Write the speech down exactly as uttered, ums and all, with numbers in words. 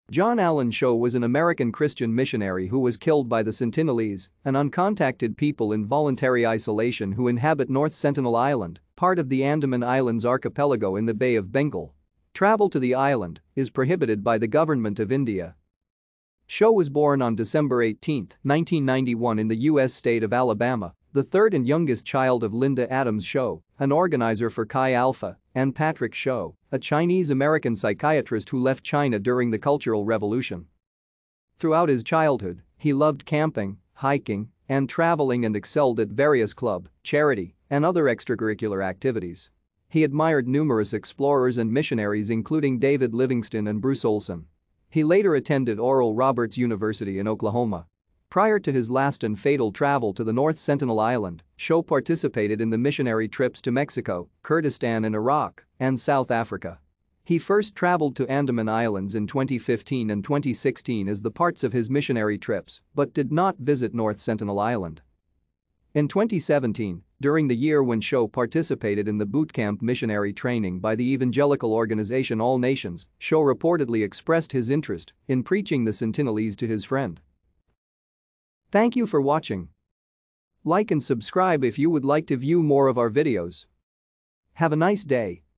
John Allen Chau was an American Christian missionary who was killed by the Sentinelese, an uncontacted people in voluntary isolation who inhabit North Sentinel Island, part of the Andaman Islands archipelago in the Bay of Bengal. Travel to the island is prohibited by the government of India. Chau was born on December eighteenth, nineteen ninety-one in the U S state of Alabama, the third and youngest child of Linda Adams Chau, an organizer for Chi Alpha, and Patrick Chau, a Chinese-American psychiatrist who left China during the Cultural Revolution. Throughout his childhood, he loved camping, hiking, and traveling and excelled at various club, charity, and other extracurricular activities. He admired numerous explorers and missionaries including David Livingstone and Bruce Olson. He later attended Oral Roberts University in Oklahoma. Prior to his last and fatal travel to the North Sentinel Island, Chau participated in the missionary trips to Mexico, Kurdistan and Iraq, and South Africa. He first traveled to Andaman Islands in twenty fifteen and twenty sixteen as the parts of his missionary trips, but did not visit North Sentinel Island. In twenty seventeen, during the year when Chau participated in the boot camp missionary training by the evangelical organization All Nations, Chau reportedly expressed his interest in preaching the Sentinelese to his friend. Thank you for watching. Like and subscribe if you would like to view more of our videos. Have a nice day.